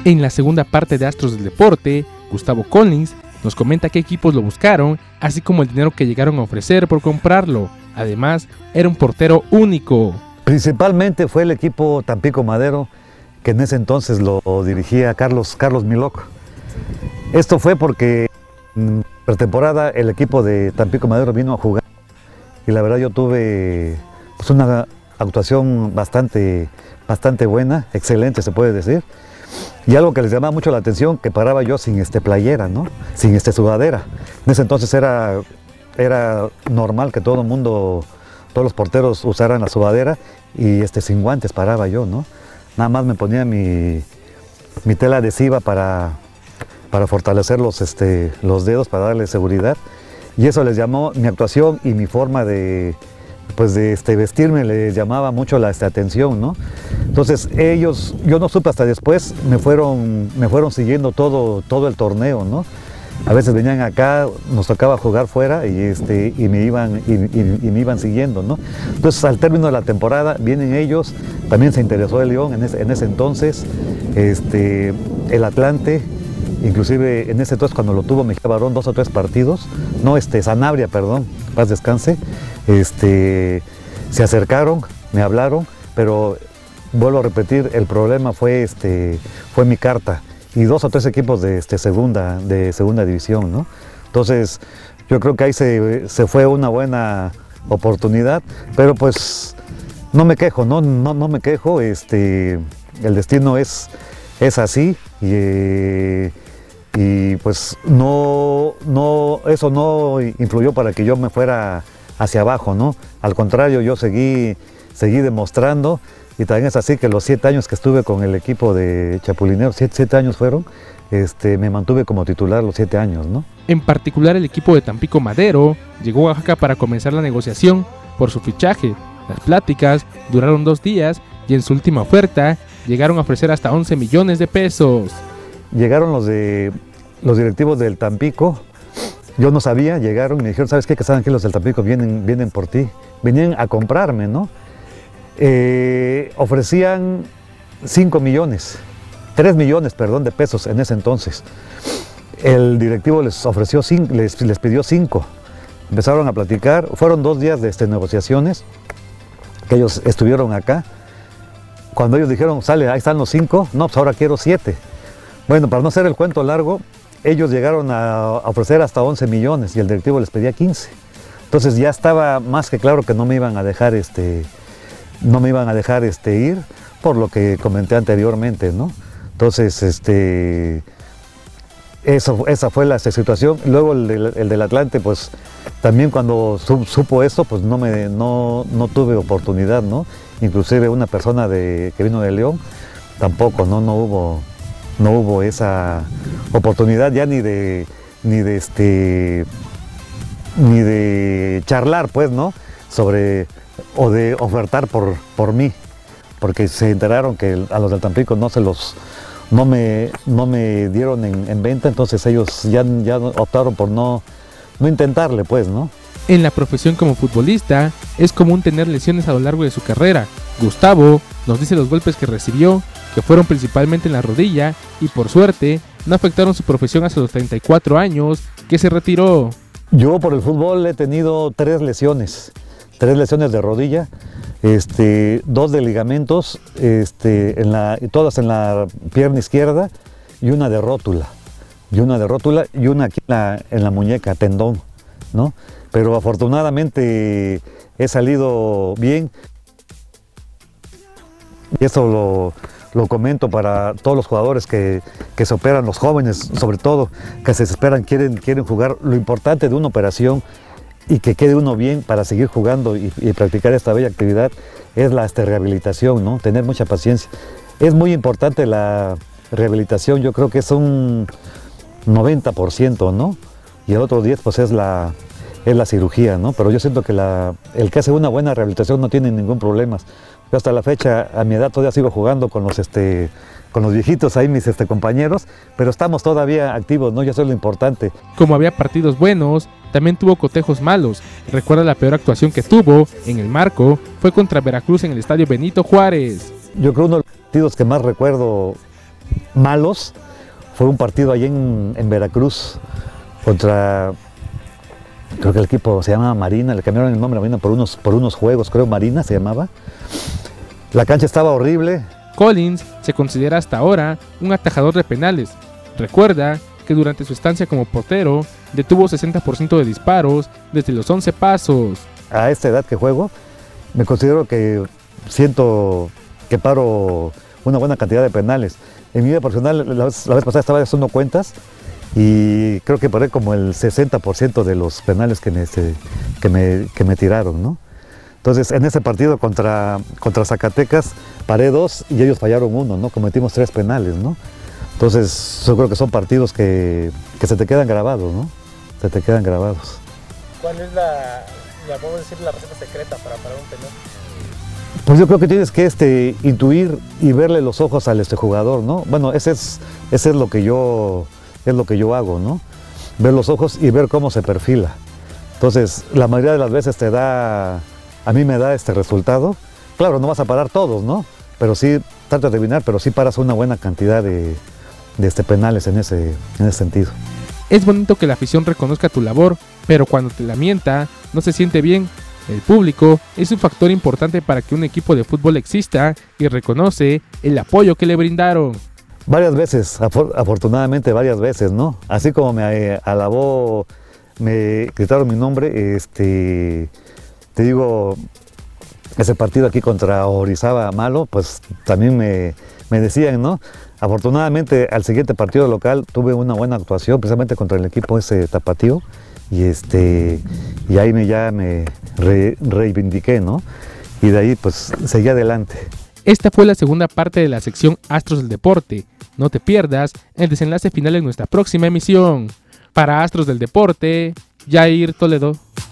En la segunda parte de Astros del Deporte, Gustavo Collins nos comenta qué equipos lo buscaron, así como el dinero que llegaron a ofrecer por comprarlo. Además, era un portero único. Principalmente fue el equipo Tampico Madero, que en ese entonces lo dirigía Carlos Milok. Esto fue porque en pretemporada el equipo de Tampico Madero vino a jugar y la verdad yo tuve pues, una actuación bastante buena, excelente se puede decir. Y algo que les llamaba mucho la atención, que paraba yo sin playera, ¿no? Sin sudadera. En ese entonces era normal que todo el mundo, todos los porteros usaran la sudadera y sin guantes paraba yo, ¿no? Nada más me ponía mi tela adhesiva para fortalecer los dedos, para darle seguridad. Y eso les llamó mi actuación y mi forma de vestirme, les llamaba mucho la atención, ¿no? Entonces ellos, yo no supe hasta después, me fueron siguiendo todo el torneo, ¿no? A veces venían acá, nos tocaba jugar fuera y me iban siguiendo, ¿no? Entonces al término de la temporada vienen ellos, también se interesó el León en ese entonces, el Atlante, inclusive en ese entonces cuando lo tuvo Mejía Barón 2 o 3 partidos, no, Sanabria, perdón, paz descanse, se acercaron, me hablaron, pero vuelvo a repetir, el problema fue mi carta y 2 o 3 equipos de segunda división, ¿no? Entonces yo creo que ahí se fue una buena oportunidad, pero pues no me quejo, no me quejo, el destino es así y pues eso no influyó para que yo me fuera hacia abajo, ¿no? Al contrario, yo seguí demostrando y también es así que los 7 años que estuve con el equipo de Chapulineros, 7 años fueron, me mantuve como titular los 7 años, ¿no? En particular el equipo de Tampico Madero llegó a Oaxaca para comenzar la negociación por su fichaje. Las pláticas duraron 2 días y en su última oferta llegaron a ofrecer hasta 11 millones de pesos. Llegaron los directivos del Tampico. Yo no sabía, llegaron y me dijeron, ¿sabes qué? Que saben que los del Tampico vienen por ti. Venían a comprarme, ¿no? Ofrecían 5 millones, 3 millones, perdón, de pesos en ese entonces. El directivo les ofreció 5, les pidió 5. Empezaron a platicar, fueron 2 días de negociaciones, que ellos estuvieron acá. Cuando ellos dijeron, sale, ahí están los 5, no, pues ahora quiero 7. Bueno, para no hacer el cuento largo, ellos llegaron a ofrecer hasta 11 millones y el directivo les pedía 15. Entonces ya estaba más que claro que no me iban a dejar ir por lo que comenté anteriormente, ¿no? Entonces esa fue la situación. Luego el del Atlante, pues también cuando supo eso, pues no tuve oportunidad, ¿no? Inclusive una persona que vino de León, tampoco, no hubo esa oportunidad ya ni de charlar, pues, ¿no? O de ofertar por mí, porque se enteraron que a los del Tampico no me dieron en venta, entonces ellos ya optaron por no intentarle, pues, ¿no? En la profesión como futbolista es común tener lesiones a lo largo de su carrera. Gustavo nos dice los golpes que recibió, que fueron principalmente en la rodilla y por suerte no afectaron su profesión hasta los 34 años que se retiró. Yo por el fútbol he tenido 3 lesiones de rodilla, 2 de ligamentos, todas en la pierna izquierda y una de rótula y una aquí en la muñeca, tendón, ¿no? Pero afortunadamente he salido bien y eso lo comento para todos los jugadores que se operan, los jóvenes sobre todo, que se desesperan, quieren jugar. Lo importante de una operación y que quede uno bien para seguir jugando y practicar esta bella actividad es la rehabilitación, ¿no? Tener mucha paciencia. Es muy importante la rehabilitación, yo creo que es un 90%, ¿no? Y el otro 10% pues es la cirugía, ¿no? Pero yo siento que el que hace una buena rehabilitación no tiene ningún problema. Yo hasta la fecha, a mi edad, todavía sigo jugando con los viejitos ahí, mis compañeros, pero estamos todavía activos, ¿no? Ya eso es lo importante. Como había partidos buenos, también tuvo cotejos malos. Recuerda la peor actuación que tuvo en el marco fue contra Veracruz en el estadio Benito Juárez. Yo creo uno de los partidos que más recuerdo malos fue un partido allí en Veracruz contra, creo que el equipo se llamaba Marina, le cambiaron el nombre a Marina por unos juegos, creo Marina se llamaba. La cancha estaba horrible. Collins se considera hasta ahora un atajador de penales. Recuerda que durante su estancia como portero detuvo 60% de disparos desde los 11 pasos. A esta edad que juego, me considero que siento que paro una buena cantidad de penales. En mi vida personal, la vez pasada estaba haciendo cuentas y creo que paré como el 60% de los penales que me tiraron, ¿no? Entonces, en ese partido contra Zacatecas, paré 2 y ellos fallaron 1, ¿no? Cometimos 3 penales, ¿no? Entonces, yo creo que son partidos que se te quedan grabados, ¿no? Se te quedan grabados. ¿Cuál es podemos decir, la receta secreta para parar un penal? Pues yo creo que tienes que intuir y verle los ojos al jugador, ¿no? Bueno, ese es lo que yo hago, ¿no? Ver los ojos y ver cómo se perfila. Entonces, la mayoría de las veces a mí me da este resultado. Claro, no vas a parar todos, ¿no? Pero sí, trato de adivinar, pero sí paras una buena cantidad de penales en ese sentido. Es bonito que la afición reconozca tu labor, pero cuando te lamenta, no se siente bien. El público es un factor importante para que un equipo de fútbol exista y reconoce el apoyo que le brindaron. Varias veces, afortunadamente varias veces, ¿no? Así como me alabó, me gritaron mi nombre, te digo, ese partido aquí contra Orizaba malo, pues también me decían, ¿no? Afortunadamente al siguiente partido local tuve una buena actuación, precisamente contra el equipo ese tapatío, y ahí ya me reivindiqué, ¿no? Y de ahí pues seguí adelante. Esta fue la segunda parte de la sección Astros del Deporte. No te pierdas el desenlace final en nuestra próxima emisión. Para Astros del Deporte, Jair Toledo.